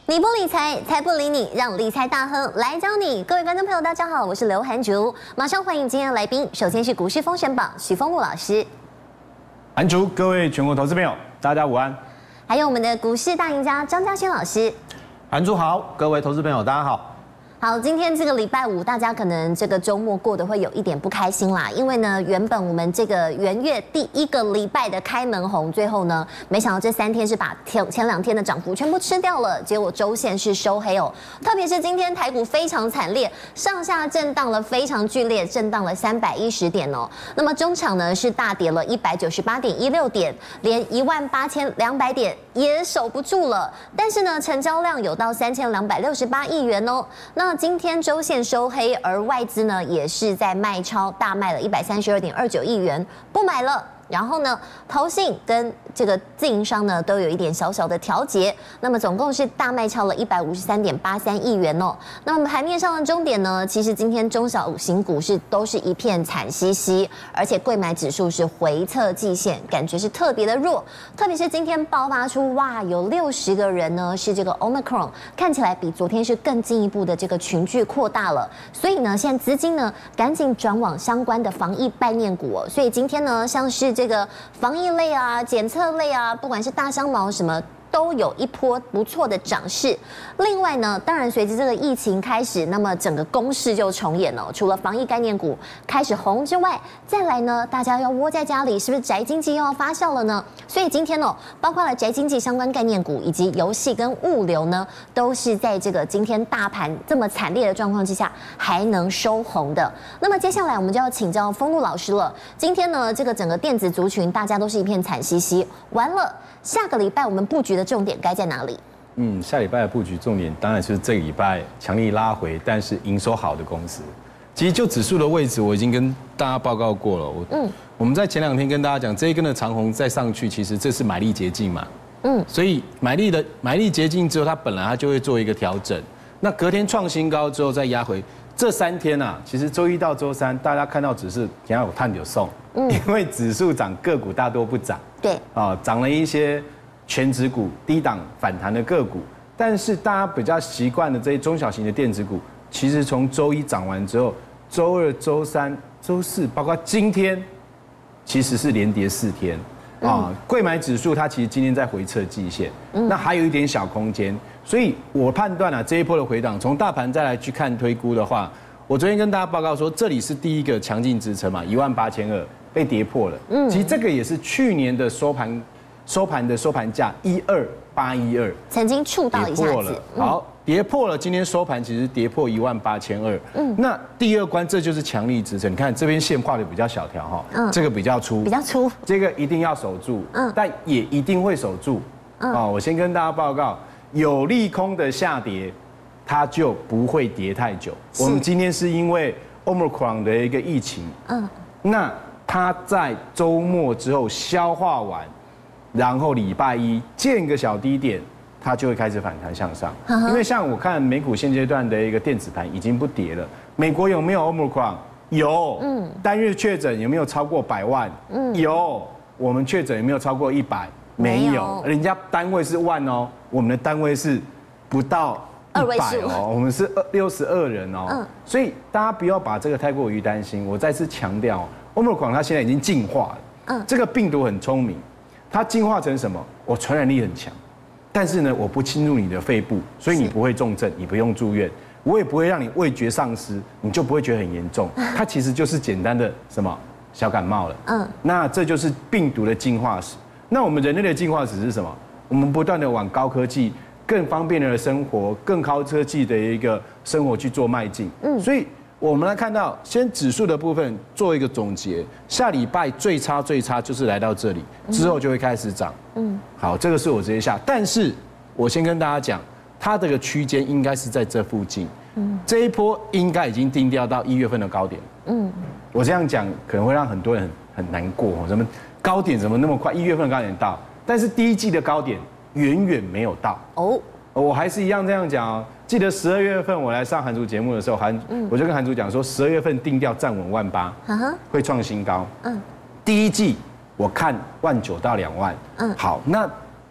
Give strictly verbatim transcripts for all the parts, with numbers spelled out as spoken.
你不理财，财不理你，让理财大亨来教你。各位观众朋友，大家好，我是刘涵竹，马上欢迎今天的来宾。首先是股市封神榜许峰路老师， 涵竹，各位全国投资朋友，大家午安。 还有我们的股市大赢家张嘉轩老师， 涵竹好，各位投资朋友，大家好。 好，今天这个礼拜五，大家可能这个周末过得会有一点不开心啦，因为呢，原本我们这个元月第一个礼拜的开门红，最后呢，没想到这三天是把前前两天的涨幅全部吃掉了，结果周线是收黑哦。特别是今天台股非常惨烈，上下震荡了非常剧烈，震荡了三百一十点哦。那么中场呢是大跌了一百九十八点一六点，连一万八千两百点也守不住了。但是呢，成交量有到三千两百六十八亿元哦。那今天周线收黑，而外资呢也是在卖超，大卖了一百三十二点二九亿元，不买了。然后呢，投信跟这个自营商呢都有一点小小的调节，那么总共是大卖超了一百五十三点八三亿元哦。那么盘面上的终点呢，其实今天中小型股市都是一片惨兮兮，而且柜买指数是回测季线，感觉是特别的弱。特别是今天爆发出哇，有六十个人呢是这个 Omicron， 看起来比昨天是更进一步的这个群聚扩大了。所以呢，现在资金呢赶紧转往相关的防疫概念股哦。所以今天呢，像是这个防疫类啊、检测类啊，不管是大香茅什么，都有一波不错的涨势。另外呢，当然随着这个疫情开始，那么整个攻势就重演了。除了防疫概念股开始红之外，再来呢，大家要窝在家里，是不是宅经济又要发酵了呢？所以今天哦，包括了宅经济相关概念股以及游戏跟物流呢，都是在这个今天大盘这么惨烈的状况之下，还能收红的。那么接下来我们就要请教丰路老师了。今天呢，这个整个电子族群大家都是一片惨兮兮，完了，下个礼拜我们布局的重点该在哪里？ 嗯，下礼拜的布局重点当然是这个礼拜强力拉回，但是营收好的公司。其实就指数的位置，我已经跟大家报告过了。我嗯，我们在前两天跟大家讲，这一根的长红再上去，其实这是买力捷径嘛。嗯，所以买力的买力捷径之后，它本来它就会做一个调整。那隔天创新高之后再压回，这三天啊，其实周一到周三大家看到指数想要有探有送，嗯，因为指数涨，个股大多不涨。 对， 啊，涨了一些全指股、低档反弹的个股，但是大家比较习惯的这些中小型的电子股，其实从周一涨完之后，周二、周三、周四，包括今天，其实是连跌四天啊。柜买指数它其实今天在回测季线，那还有一点小空间，所以我判断啊，这一波的回档，从大盘再来去看推估的话，我昨天跟大家报告说，这里是第一个强劲支撑嘛，一万八千二被跌破了。嗯，其实这个也是去年的收盘。收盘的收盘价一二八一二， 曾经触到一下子， 好，跌破了。今天收盘其实跌破一万八千二。嗯，那第二关这就是强力支撑。你看这边线画的比较小条哈，嗯，这个比较粗， 比较粗， 这个一定要守住，嗯，但也一定会守住。嗯，啊，我先跟大家报告，有利空的下跌，它就不会跌太久。我们今天是因为 Omicron 的一个疫情，嗯，那它在周末之后消化完。然后礼拜一见个小低点，它就会开始反弹向上。因为像我看美股现阶段的一个电子盘已经不跌了。美国有没有 Omicron？ 有。嗯。单日确诊有没有超过百万？嗯。有。我们确诊有没有超过一百？没有。人家单位是万哦，我们的单位是不到一百哦，我们是二六十二人哦。嗯。所以大家不要把这个太过于担心。我再次强调 ，Omicron 它现在已经进化了。嗯。这个病毒很聪明。它进化成什么？我传染力很强，但是呢，我不侵入你的肺部，所以你不会重症，你不用住院，我也不会让你味觉丧失，你就不会觉得很严重。它其实就是简单的什么小感冒了。嗯，那这就是病毒的进化史。那我们人类的进化史是什么？我们不断的往高科技、更方便的生活、更高科技的一个生活去做迈进。嗯，所以。我们来看到，先指数的部分做一个总结。下礼拜最差最差就是来到这里，之后就会开始涨。嗯，好，这个是我直接下。但是我先跟大家讲，它这个区间应该是在这附近。嗯，这一波应该已经定调到一月份的高点。嗯，我这样讲可能会让很多人很很难过，什么高点怎么那么快？一月份的高点到，但是第一季的高点远远没有到。哦。我还是一样这样讲哦。记得十二月份我来上韩竹节目的时候，韩我就跟韩竹讲说，十二月份定调站稳万八，会创新高。嗯，第一季我看万九到两万。嗯，好，那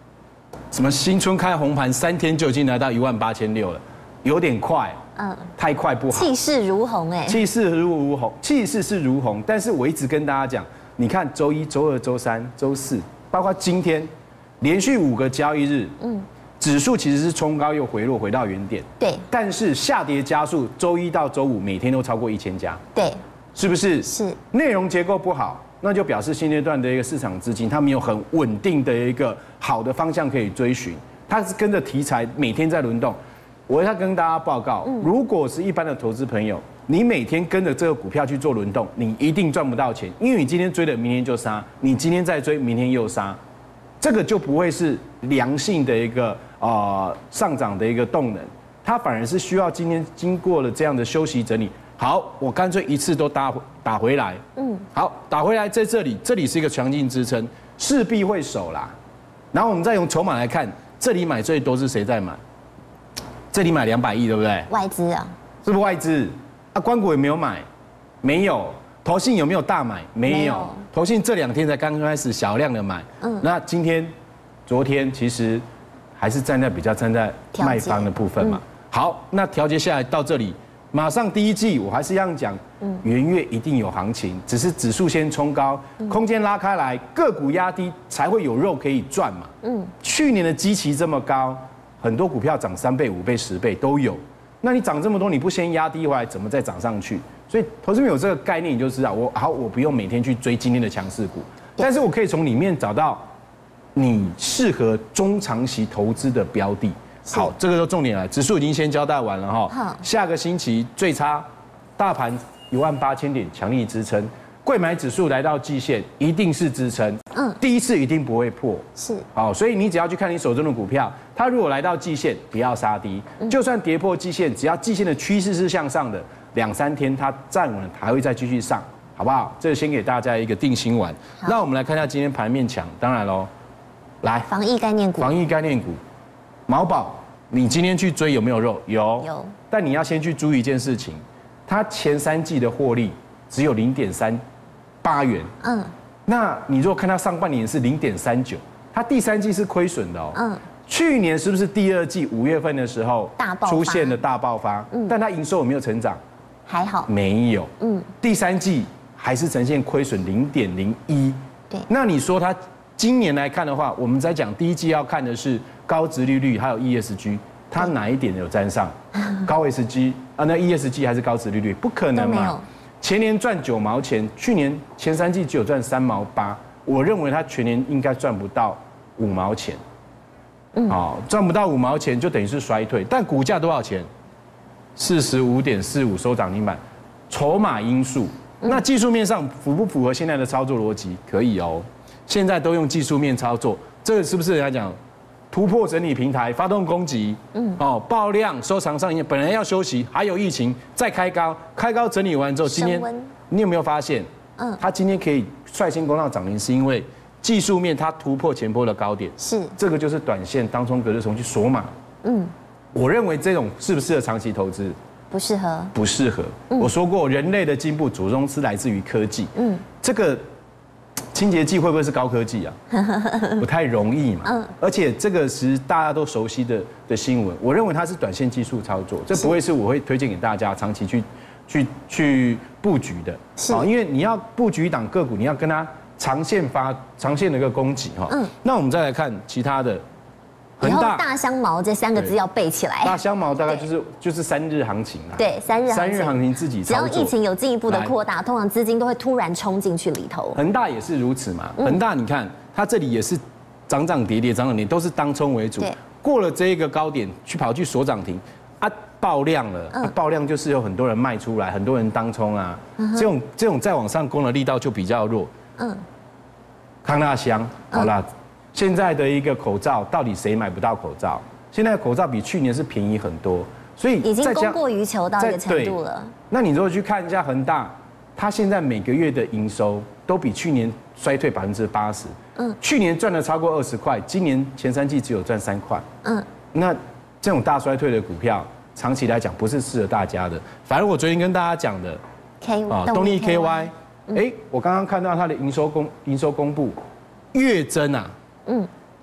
什么新春开红盘，三天就已经来到一万八千六了，有点快，嗯，太快不好。 气势如虹哎， 气势如如虹，气势是如虹，但是我一直跟大家讲，你看周一、周二、周三、周四，包括今天，连续五个交易日，嗯。指数其实是冲高又回落，回到原点。 对。 但是下跌加速，周一到周五每天都超过一千家。 对。 是不是？ 是。 内容结构不好，那就表示现阶段的一个市场资金，它没有很稳定的一个好的方向可以追寻，它是跟着题材每天在轮动。我要跟大家报告，如果是一般的投资朋友，你每天跟着这个股票去做轮动，你一定赚不到钱，因为你今天追了，明天就杀；你今天再追，明天又杀。这个就不会是良性的一个呃上涨的一个动能，它反而是需要今天经过了这样的休息整理，好，我干脆一次都打打回来，嗯，好，打回来在这里，这里是一个强劲支撑，势必会守啦。然后我们再用筹码来看，这里买最多是谁在买？这里买两百亿，对不对？ 外资啊， 是不是外资？啊，官股有没有买？没有。投信有没有大买？没有。投信这两天才刚开始小量的买。嗯。那今天、昨天其实还是站在比较站在卖方的部分嘛。好，那调节下来到这里，马上第一季我还是一样讲，元月一定有行情，只是指数先冲高，空间拉开来，个股压低才会有肉可以赚嘛。嗯。去年的基期这么高，很多股票涨三倍、五倍、十倍都有。那你涨这么多，你不先压低回来，怎么再涨上去？所以投资人有这个概念，你就知道，我好，我不用每天去追今天的强势股，但是我可以从里面找到你适合中长期投资的标的。好，这个都重点来，指数已经先交代完了哈。下个星期最差，大盘一万八千点强力支撑，贵买指数来到季线，一定是支撑。嗯，第一次一定不会破。 是。 好，所以你只要去看你手中的股票，它如果来到季线，不要杀低，就算跌破季线，只要季线的趋势是向上的。两三天它站稳了，还会再继续上，好不好？这个先给大家一个定心丸。那我们来看一下今天盘面强，当然喽，来防疫概念股， 防疫概念股，毛宝，你今天去追有没有肉？有， 有。 但你要先去注意一件事情，它前三季的获利只有零点三八元，嗯，那你如果看它上半年是零点三九，它第三季是亏损的哦，嗯。去年是不是第二季五月份的时候出现了大爆发？嗯，但它营收有没有成长？ 还好， 没有。嗯，第三季还是呈现亏损零点零一。 对， 那你说它今年来看的话，我们在讲第一季要看的是高殖利率还有 E S G， 它哪一点有沾上？高 S G 啊，那 E S G 还是高殖利率？不可能嘛。前年赚九毛钱，去年前三季只有赚三毛八，我认为它全年应该赚不到五毛钱。好，赚不到五毛钱就等于是衰退，但股价多少钱？四十五点四五收涨停板，筹码因素。那技术面上符不符合现在的操作逻辑？可以哦，现在都用技术面操作，这个是不是人家讲突破整理平台，发动攻击？嗯，哦，爆量收藏上影，本来要休息，还有疫情，再开高，开高整理完之后，今天你有没有发现？嗯，它今天可以率先攻上涨停，是因为技术面它突破前波的高点， 是这个就是短线当冲隔日冲去锁码。嗯，我认为这种适不适合长期投资？ 不适合， 不适合。嗯、我说过，人类的进步主宗是来自于科技。嗯，这个清洁剂会不会是高科技啊？不太容易嘛。嗯，而且这个是大家都熟悉的的新闻，我认为它是短线技术操作，这不会是我会推荐给大家长期去去去布局的。是，因为你要布局一档个股，你要跟它长线发长线的一个攻击哈。嗯，那我们再来看其他的。 以后大香茅这三个字要背起来。 大香茅大概就是就是三日行情啦。 对，三日三日行情自己操作。 只要疫情有进一步的扩大，通常资金都会突然冲进去里头。 恒大也是如此嘛。恒大你看它这里也是涨涨跌跌，涨涨跌，都是当冲为主。过了这一个高点，去跑去锁涨停，啊爆量了，啊爆量就是有很多人卖出来，很多人当冲啊。这种这种再往上攻的力道就比较弱。嗯。康纳香，好啦。现在的一个口罩，到底谁买不到口罩？现在的口罩比去年是便宜很多，所以已经供过于求到一个程度了。 那你如果去看一下恒大，它现在每个月的营收都比去年衰退百分之八十。嗯，去年赚了超过二十块，今年前三季只有赚三块。嗯，那这种大衰退的股票，长期来讲不是适合大家的。反正我昨天跟大家讲的 ，K 啊， 动力 K Y， 哎，我刚刚看到它的营收公营收公布，月增啊。嗯，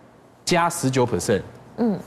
加十九 percent， 嗯，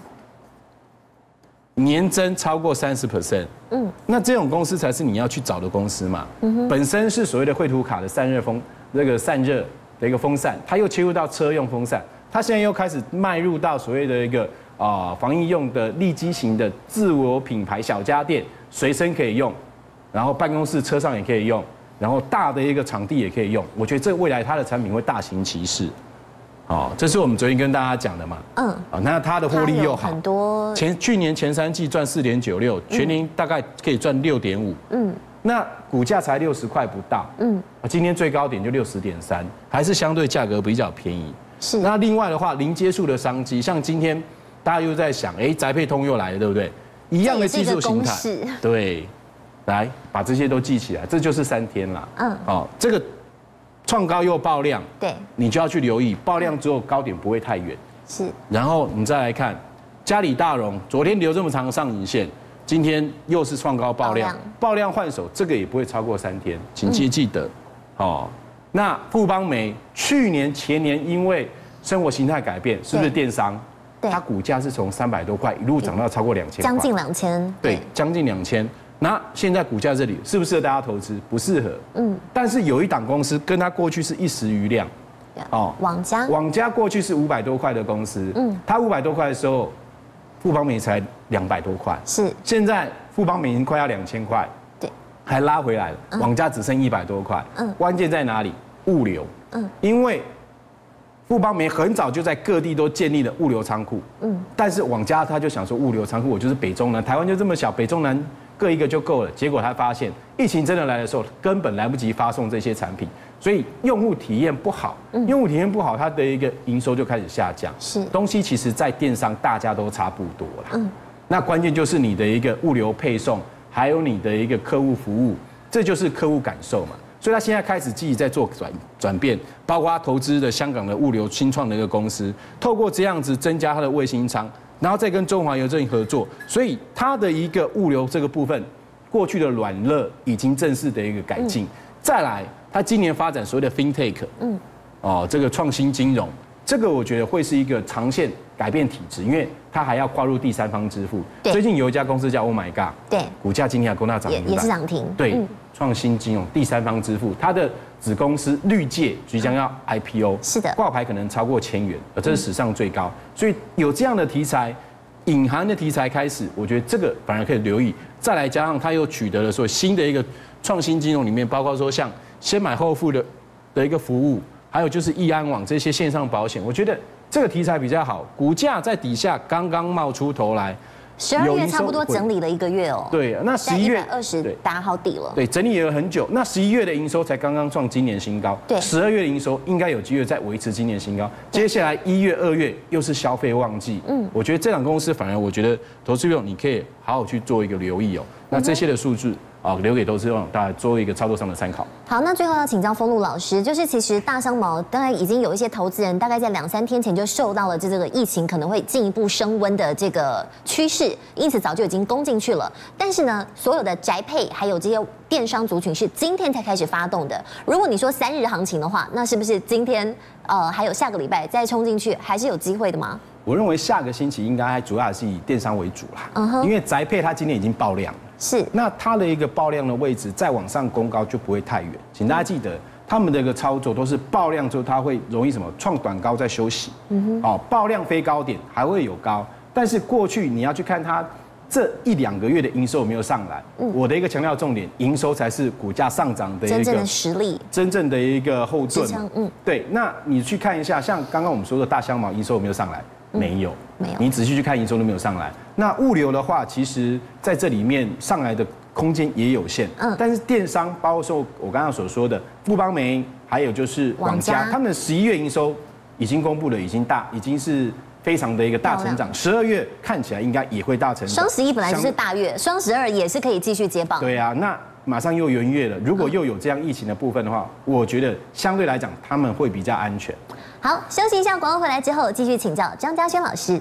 年增超过三十 percent， 嗯，那这种公司才是你要去找的公司嘛。嗯，本身是所谓的绘图卡的散热风，那个散热的一个风扇，它又切入到车用风扇，它现在又开始迈入到所谓的一个啊、呃、防疫用的立基型的自我品牌小家电，随身可以用，然后办公室车上也可以用，然后大的一个场地也可以用。我觉得这未来它的产品会大行其事。哦，这是我们昨天跟大家讲的嘛。嗯。啊，那它的获利又好， 很多。 前去年前三季赚四点九六，全年大概可以赚六点五。嗯。那股价才六十块不到。嗯。啊，今天最高点就六十点三，还是相对价格比较便宜。 是。 那另外的话，零接触的商机，像今天大家又在想，哎，宅配通又来了，对不对？一样的技术形态。对。来，把这些都记起来，这就是三天啦。嗯。哦，这个。创高又爆量， 对， 你就要去留意，爆量之后高点不会太远。 是， 然后你再来看嘉里大荣，昨天留这么长的上影线，今天又是创高爆量，爆量换手，这个也不会超过三天，请记记得。哦，那富邦媒去年前年因为生活形态改变，是不是电商？ 对， 它股价是从三百多块一路涨到超过两千， 将近两千。 对，将近两千。那现在股价这里适不适合大家投资？不适合。嗯。但是有一档公司跟它过去是一时余量， 哦，网家。 网家过去是五百多块的公司，嗯，它五百多块的时候，富邦媒才两百多块， 是。 现在富邦媒已经快要两千块， 对， 还拉回来了，网家只剩一百多块。嗯。关键在哪里？物流。嗯。因为富邦媒很早就在各地都建立了物流仓库，嗯，但是网家他就想说，物流仓库我就是北中南，台湾就这么小，北中南。各一个就够了，结果他发现疫情真的来的时候，根本来不及发送这些产品，所以用户体验不好。用户体验不好，它的一个营收就开始下降。 是东西其实在电商大家都差不多啦。嗯，那关键就是你的一个物流配送，还有你的一个客户服务，这就是客户感受嘛。所以他现在开始积极在做转转变，包括他投资的香港的物流新创的一个公司，透过这样子增加他的卫星仓。然后再跟中华邮政合作，所以它的一个物流这个部分，过去的软热已经正式的一个改进。再来，它今年发展所谓的 FinTech， 嗯，哦，这个创新金融，这个我觉得会是一个长线改变体质，因为它还要跨入第三方支付。最近有一家公司叫 Oh My God， 对， 股价今天还攻到涨停板， 也是涨停。 对，创新金融第三方支付，它的子公司绿界即将要 I P O， 是的， 挂牌可能超过千元，而这是史上最高。所以有这样的题材，隐含的题材开始，我觉得这个反而可以留意。再来加上它又取得了说新的一个创新金融里面，包括说像先买后付的的一个服务，还有就是易安网这些线上保险，我觉得这个题材比较好。股价在底下刚刚冒出头来。 十二月差不多整理了一个月哦。 对，那十一月二十打好底了。 对，整理也有很久。那十一月的营收才刚刚创今年新高。 对， 十二月的营收应该有机会再维持今年新高。接下来一月、二月又是消费旺季。嗯，我觉得这两公司反而我觉得投资用你可以好好去做一个留意哦。那这些的数据啊，留给投资用大家做一个操作上的参考。 好，那最后要请教丰禄老师，就是其实大香茅大概已经有一些投资人大概在两三天前就受到了这这个疫情可能会进一步升温的这个趋势，因此早就已经攻进去了。但是呢，所有的宅配还有这些电商族群是今天才开始发动的。如果你说三日行情的话，那是不是今天呃还有下个礼拜再冲进去还是有机会的吗？ 我认为下个星期应该还主要还是以电商为主啦，嗯、因为宅配它今天已经爆量了。 是，那它的一个爆量的位置再往上攻高就不会太远，请大家记得，他们的一个操作都是爆量之后，它会容易什么创短高再休息，嗯哼，哦，爆量飞高点还会有高，但是过去你要去看它这一两个月的营收有没有上来，嗯，我的一个强调重点，营收才是股价上涨的一个真正的实力， 真正的一个后盾， 嗯， 对，那你去看一下，像刚刚我们说的大香茅营收有没有上来？没有， 没有。 你仔细去看营收都没有上来。那物流的话，其实在这里面上来的空间也有限。嗯。但是电商，包括说我刚刚所说的富邦媒，还有就是网家，他们十一月营收已经公布了，已经大，已经是非常的一个大成长。十二月看起来应该也会大成长。 双十一本来就是大月，双十二也是可以继续接棒。 对啊，那马上又元月了，如果又有这样疫情的部分的话，我觉得相对来讲他们会比较安全。 好，休息一下，广告回来之后继续请教张嘉轩老师。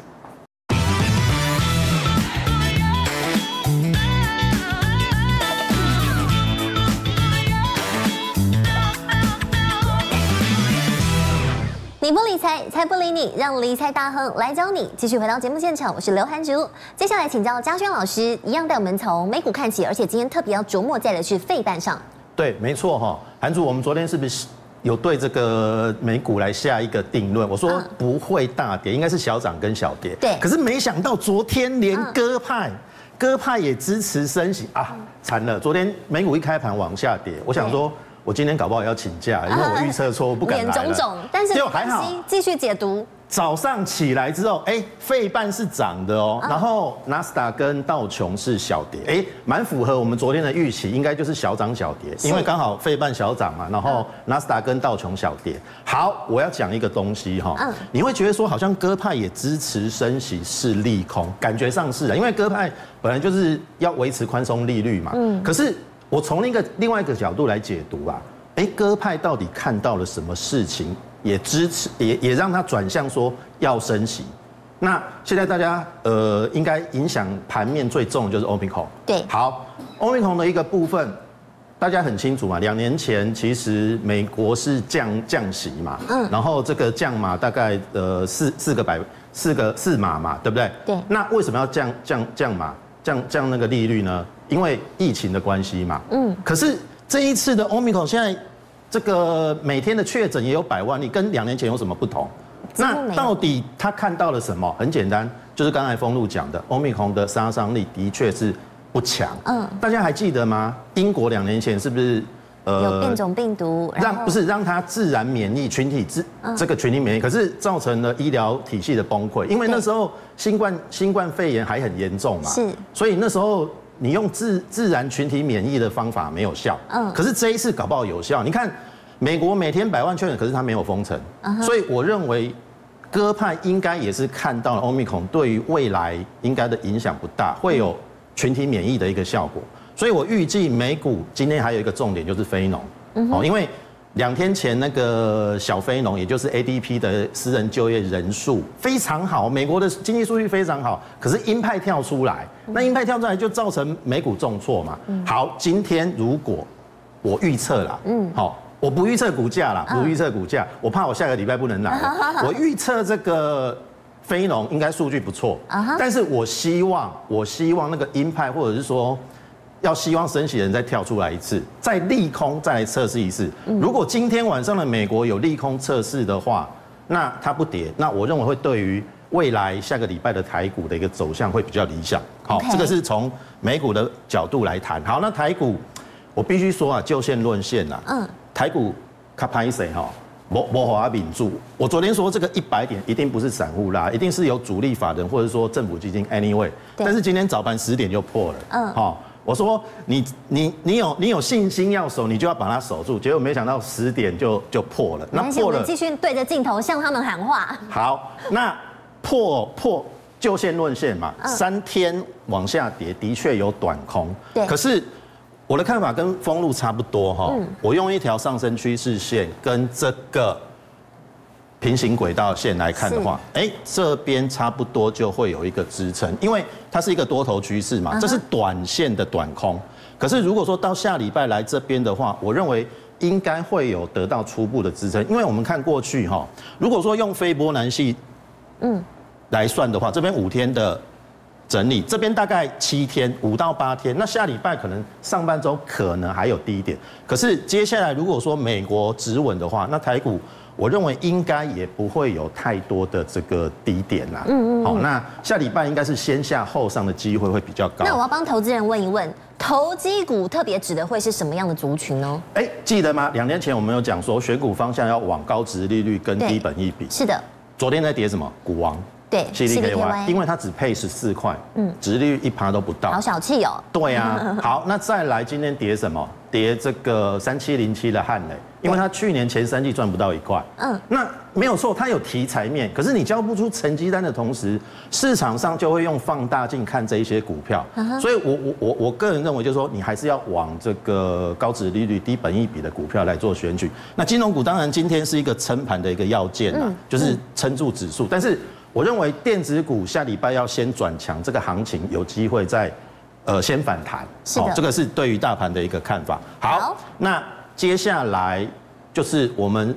你不理财，财不理你，让理财大亨来教你。继续回到节目现场，我是刘涵竹。接下来请教嘉轩老师，一样带我们从美股看起，而且今天特别要琢磨在的是费半上。 对，没错哈，涵竹，我们昨天是不是有对这个美股来下一个定论？我说不会大跌，应该是小涨跟小跌。 对， 可是没想到昨天连鸽派。鸽派也支持升息啊，惨了！昨天美股一开盘往下跌，我想说，我今天搞不好要请假，因为我预测错，我不敢来了。 脸肿肿，但是就还好， 继续解读。 早上起来之后，哎，费半是涨的哦，然后纳斯达跟道琼是小跌，哎，蛮符合我们昨天的预期，应该就是小涨小跌，因为刚好费半小涨嘛，然后纳斯达跟道琼小跌。好，我要讲一个东西哈，你会觉得说好像鸽派也支持升息是利空，感觉上是啊，因为鸽派本来就是要维持宽松利率嘛，嗯，可是我从另一个另外一个角度来解读啊，哎，鸽派到底看到了什么事情？也支持，也也让它转向说要升息。那现在大家呃，应该影响盘面最重的就是 Omicron。 对， 好 ，Omicron 的一个部分，大家很清楚嘛。两年前其实美国是降降息嘛，嗯，然后这个降码大概呃四四个百四个四码嘛，对不对？ 对。 那为什么要降降降码降降那个利率呢？因为疫情的关系嘛。嗯。可是这一次的 Omicron 现在。这个每天的确诊也有百万例，跟两年前有什么不同？那到底他看到了什么？很简单，就是刚才封路讲的 ，Omicron 的杀伤力的确是不强。嗯，大家还记得吗？英国两年前是不是呃有变种病毒， 让不是让它自然免疫群体自这个群体免疫，可是造成了医疗体系的崩溃，因为那时候新冠新冠肺炎还很严重嘛，是，所以那时候。你用自自然群体免疫的方法没有效，嗯，可是这一次搞不好有效。你看，美国每天百万确诊，可是它没有封城，所以我认为鸽派应该也是看到了 Omicron 对于未来应该的影响不大，会有群体免疫的一个效果。所以我预计美股今天还有一个重点就是非农，哦，因为两天前那个小非农，也就是 A D P 的私人就业人数非常好，美国的经济数据非常好，可是鹰派跳出来，那鹰派跳出来就造成美股重挫嘛。好，今天如果我预测啦，嗯，好，我不预测股价啦，不预测股价，我怕我下个礼拜不能来。我预测这个非农应该数据不错，但是我希望，我希望那个鹰派或者是说。要希望升息人再跳出来一次，再利空再来测试一次。如果今天晚上的美国有利空测试的话，那它不跌，那我认为会对于未来下个礼拜的台股的一个走向会比较理想。好，这个是从美股的角度来谈。好，那台股我必须说啊，就线论线啦。嗯，台股卡拍谁哈？摩摩华秉住，我昨天说这个一百点一定不是散户拉，一定是有主力法人或者说政府基金 anyway。但是今天早盘十点就破了。嗯，好。我说你你你有你有信心要守，你就要把它守住。结果没想到十点就就破了。 那破了，我们继续对着镜头向他们喊话。 好，那破破就线论线嘛，嗯、三天往下跌，的确有短空。对。可是我的看法跟封路差不多哈。嗯、我用一条上升趋势线跟这个平行轨道线来看的话，哎，这边差不多就会有一个支撑，因为它是一个多头趋势嘛，这是短线的短空。可是如果说到下礼拜来这边的话，我认为应该会有得到初步的支撑，因为我们看过去哈，如果说用非波兰系嗯来算的话，这边五天的整理，这边大概七天，五到八天，那下礼拜可能上半周可能还有低点，可是接下来如果说美国止稳的话，那台股。我认为应该也不会有太多的这个低点啦。嗯嗯。好，那下礼拜应该是先下后上的机会会比较高。 那我要帮投资人问一问，投机股特别指的会是什么样的族群呢？ 哎，记得吗？两年前我们有讲说选股方向要往高殖利率跟低本益比。 是的。 昨天在跌什么？股王。 对 ，C D K Y， 因为它只配十四块，嗯，殖利率一趴都不到。 好小气哦。 对啊。好，那再来今天跌什么？跌这个三七零七的汉磊。因为它去年前三季赚不到一块，嗯，那没有错，它有题材面，可是你交不出成绩单的同时，市场上就会用放大镜看这一些股票，所以我我我我个人认为就是说，你还是要往这个高殖利率、低本益比的股票来做选举。那金融股当然今天是一个撑盘的一个要件啦，就是撑住指数，但是我认为电子股下礼拜要先转强，这个行情有机会在呃先反弹， 是的， 这个是对于大盘的一个看法。好，那。接下来就是我们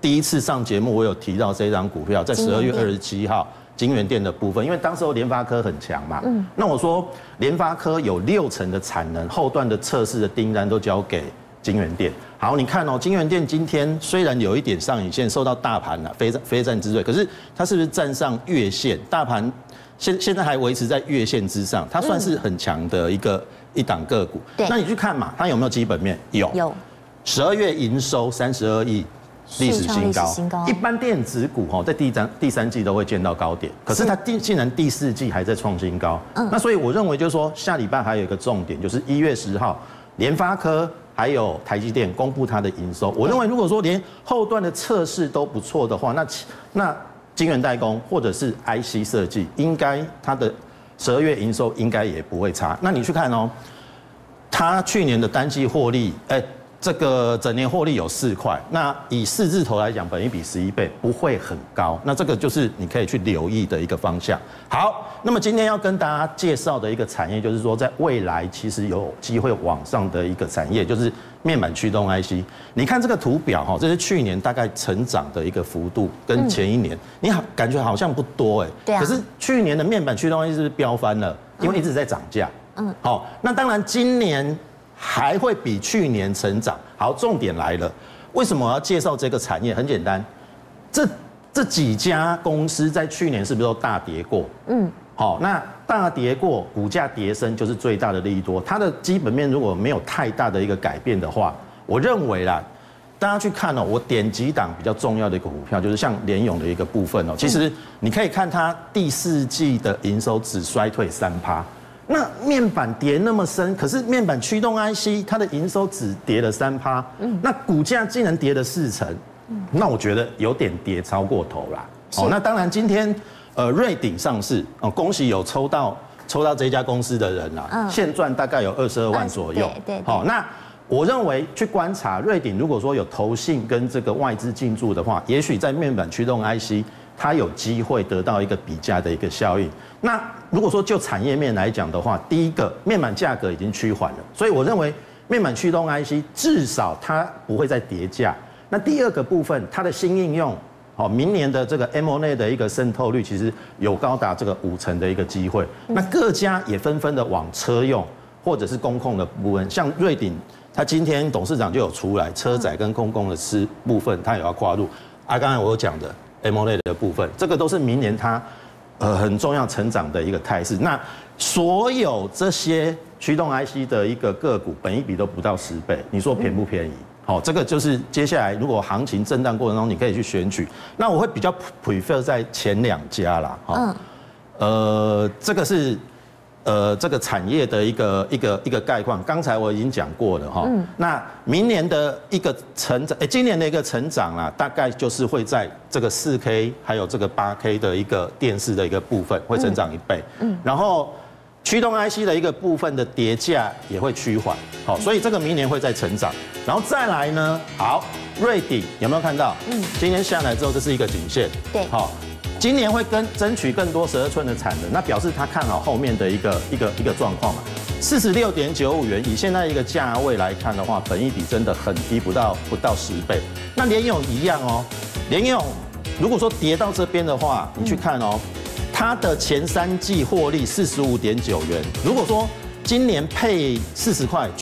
第一次上节目，我有提到这张股票，在十二月二十七号晶圆店的部分，因为当时候联发科很强嘛，嗯，那我说联发科有六成的产能，后段的测试的订单都交给晶圆店。好，你看哦，晶圆店今天虽然有一点上影线，受到大盘啊非非战之罪，可是它是不是站上月线？大盘现现在还维持在月线之上，它算是很强的一个一档个股。 对， 那你去看嘛，它有没有基本面？有， 有。 十二月营收三十二亿。历史新高，一般电子股哈在第三第三季都会见到高点，可是它第竟然第四季还在创新高，嗯，那所以我认为就是说下礼拜还有一个重点，就是一月十号联发科还有台积电公布它的营收，我认为如果说连后段的测试都不错的话，那那晶圆代工或者是 I C 设计，应该它的十二月营收应该也不会差。那你去看哦，它去年的单季获利，哎。这个整年获利有四块，那以四字头来讲，本益比十一倍不会很高，那这个就是你可以去留意的一个方向。好，那么今天要跟大家介绍的一个产业，就是说在未来其实有机会往上的一个产业，就是面板驱动 I C。你看这个图表哈，这是去年大概成长的一个幅度，跟前一年、嗯、你好感觉好像不多哎， 对啊。 可是去年的面板驱动 I C 是不是飙翻了？因为一直在涨价。嗯。好，那当然今年还会比去年成长。好，重点来了，为什么我要介绍这个产业？很简单，这这几家公司在去年是不是都大跌过？嗯，好，那大跌过，股价跌升就是最大的利多。它的基本面如果没有太大的一个改变的话，我认为啦，大家去看哦，我点几档比较重要的一个股票，就是像联咏的一个部分哦。其实你可以看它第四季的营收只衰退三趴。那面板跌那么深，可是面板驱动 I C 它的营收只跌了三趴，嗯，那股价竟然跌了四成，嗯，那我觉得有点跌超过头啦。哦，那当然今天呃瑞鼎上市哦，恭喜有抽到抽到这家公司的人啦，嗯，现赚大概有二十二万左右， 对对。 好，那我认为去观察瑞鼎，如果说有投信跟这个外资进驻的话，也许在面板驱动 I C。它有机会得到一个比价的一个效应。那如果说就产业面来讲的话，第一个面板价格已经趋缓了，所以我认为面板驱动 I C 至少它不会再跌价。那第二个部分，它的新应用，好，明年的这个 M O L E D 的一个渗透率其实有高达这个五成的一个机会。那各家也纷纷的往车用或者是公控的部分，像瑞鼎，它今天董事长就有出来，车载跟公共的吃部分，它也要跨入。啊，刚才我有讲的。M O L E D 的部分，这个都是明年它呃很重要成长的一个态势。那所有这些驱动 I C 的一个个股，本益比都不到十倍，你说便不便宜？好，这个就是接下来如果行情震荡过程中，你可以去选取。那我会比较 prefer 在前两家啦，哈，呃，这个是。呃，这个产业的一个一个一个概况，刚才我已经讲过了哈。嗯。那明年的一个成长，哎，今年的一个成长啊，大概就是会在这个四 K 还有这个八 K 的一个电视的一个部分会增长一倍。嗯。然后驱动 I C 的一个部分的跌价也会趋缓，好，所以这个明年会再成长。然后再来呢，好，瑞鼎有没有看到？嗯。今天下来之后，这是一个颈线。 对。 好。今年会跟争取更多十二寸的产能，那表示他看好后面的一个一个一个状况嘛。四十六点九五元，以现在一个价位来看的话，本益比真的很低，不到不到十倍。那联咏一样哦，联咏如果说跌到这边的话，你去看哦，它的前三季获利四十五点九元，如果说今年配四十块。